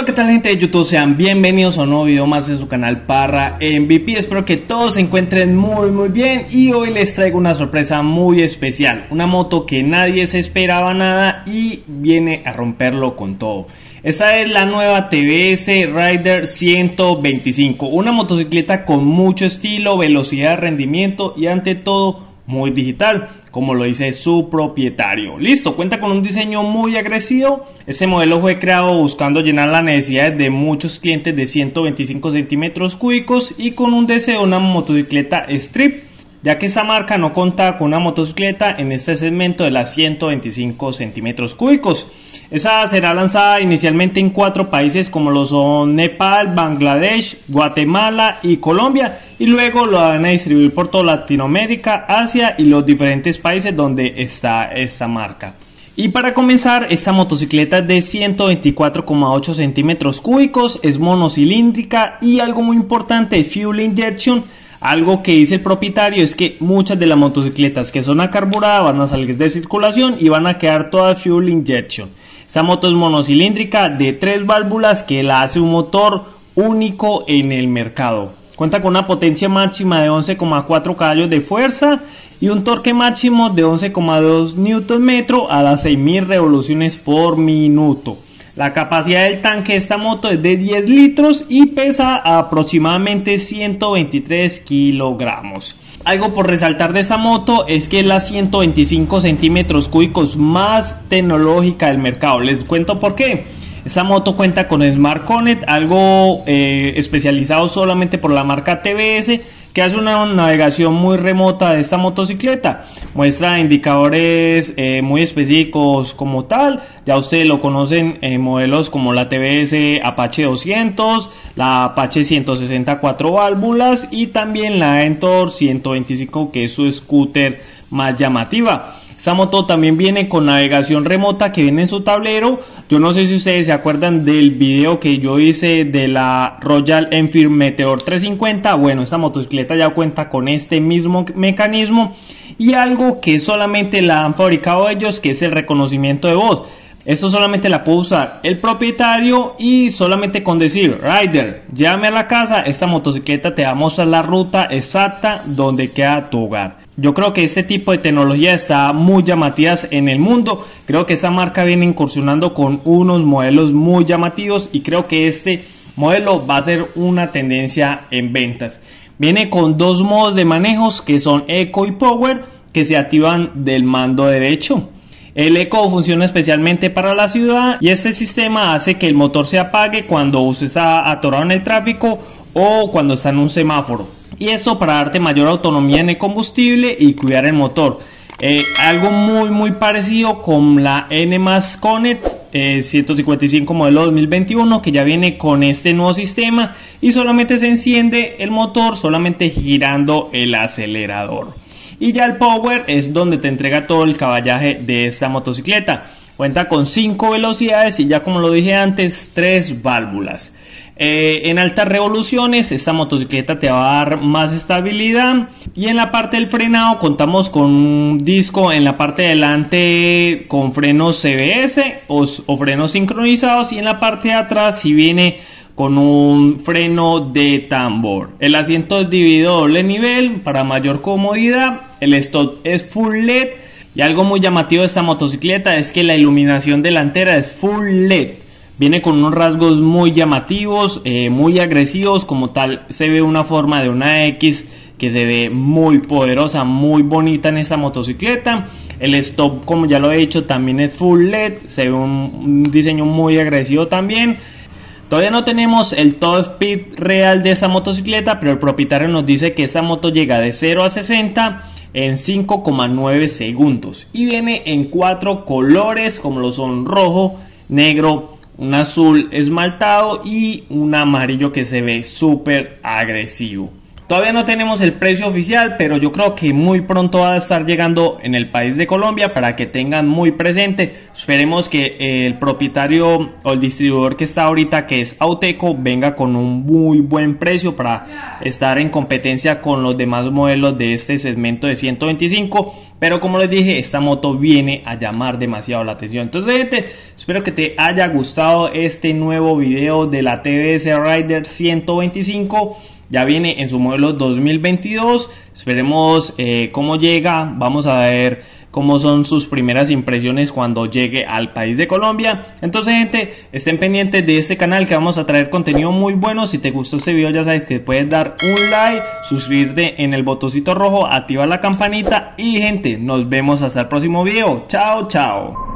Hola, ¿qué tal, gente de YouTube? Sean bienvenidos a un nuevo video más en su canal Parra MVP. Espero que todos se encuentren muy bien y hoy les traigo una sorpresa muy especial. Una moto que nadie se esperaba nada y viene a romperlo con todo. Esta es la nueva TBS Rider 125, una motocicleta con mucho estilo, velocidad, rendimiento y ante todo muy digital, como lo dice su propietario. Listo, cuenta con un diseño muy agresivo. Este modelo fue creado buscando llenar las necesidades de muchos clientes de 125 centímetros cúbicos y con un deseo de una motocicleta strip, ya que esa marca no contaba con una motocicleta en este segmento de las 125 centímetros cúbicos. Esa será lanzada inicialmente en 4 países como lo son Nepal, Bangladesh, Guatemala y Colombia, y luego lo van a distribuir por toda Latinoamérica, Asia y los diferentes países donde está esta marca. Y para comenzar, esta motocicleta es de 124,8 centímetros cúbicos, es monocilíndrica y algo muy importante, fuel injection. Algo que dice el propietario es que muchas de las motocicletas que son a carburada van a salir de circulación y van a quedar todas fuel injection. Esta moto es monocilíndrica de 3 válvulas que la hace un motor único en el mercado. Cuenta con una potencia máxima de 11,4 caballos de fuerza y un torque máximo de 11,2 Nm a las 6.000 revoluciones por minuto. La capacidad del tanque de esta moto es de 10 litros y pesa aproximadamente 123 kilogramos. Algo por resaltar de esta moto es que es la 125 centímetros cúbicos más tecnológica del mercado. Les cuento por qué. Esta moto cuenta con Smart Connect, algo especializado solamente por la marca TBS, que hace una navegación muy remota de esta motocicleta. Muestra indicadores muy específicos como tal. Ya ustedes lo conocen en modelos como la TBS Apache 200, la Apache 160 4 válvulas y también la Entor 125, que es su scooter más llamativa. Esta moto también viene con navegación remota que viene en su tablero. Yo no sé si ustedes se acuerdan del video que yo hice de la Royal Enfield Meteor 350. Bueno, esta motocicleta ya cuenta con este mismo mecanismo y algo que solamente la han fabricado ellos, que es el reconocimiento de voz. Esto solamente la puede usar el propietario y solamente con decir Rider, llame a la casa, esta motocicleta te va a mostrar la ruta exacta donde queda tu hogar. Yo creo que este tipo de tecnología está muy llamativas en el mundo. Creo que esta marca viene incursionando con unos modelos muy llamativos y creo que este modelo va a ser una tendencia en ventas. Viene con 2 modos de manejos que son Eco y Power, que se activan del mando derecho. El Eco funciona especialmente para la ciudad y este sistema hace que el motor se apague cuando usted está atorado en el tráfico o cuando está en un semáforo. Y esto para darte mayor autonomía en el combustible y cuidar el motor. Algo muy parecido con la N+ Connect 155 modelo 2021, que ya viene con este nuevo sistema y solamente se enciende el motor solamente girando el acelerador. Y ya el Power es donde te entrega todo el caballaje de esta motocicleta. Cuenta con 5 velocidades y ya, como lo dije antes, 3 válvulas. En altas revoluciones esta motocicleta te va a dar más estabilidad y en la parte del frenado contamos con un disco en la parte de delante con frenos CBS o frenos sincronizados, y en la parte de atrás si viene con un freno de tambor. El asiento es dividido doble nivel para mayor comodidad. El stop es full LED y algo muy llamativo de esta motocicleta es que la iluminación delantera es full LED. Viene con unos rasgos muy llamativos, muy agresivos. Como tal, se ve una forma de una X que se ve muy poderosa, muy bonita en esta motocicleta. El stop, como ya lo he dicho, también es full LED. Se ve un diseño muy agresivo también. Todavía no tenemos el top speed real de esa motocicleta, pero el propietario nos dice que esta moto llega de 0 a 60 en 5,9 segundos. Y viene en 4 colores, como lo son rojo, negro, un azul esmaltado y un amarillo que se ve súper agresivo. Todavía no tenemos el precio oficial, pero yo creo que muy pronto va a estar llegando en el país de Colombia para que tengan muy presente. Esperemos que el propietario o el distribuidor que está ahorita, que es Auteco, venga con un muy buen precio para estar en competencia con los demás modelos de este segmento de 125. Pero como les dije, esta moto viene a llamar demasiado la atención. Entonces, gente, espero que te haya gustado este nuevo video de la TBS Raider 125. Ya viene en su modelo 2022. Esperemos cómo llega. Vamos a ver cómo son sus primeras impresiones cuando llegue al país de Colombia. Entonces, gente, estén pendientes de este canal, que vamos a traer contenido muy bueno. Si te gustó este video, ya sabes que puedes dar un like, suscribirte en el botoncito rojo, activar la campanita y, gente, nos vemos hasta el próximo video. Chao, chao.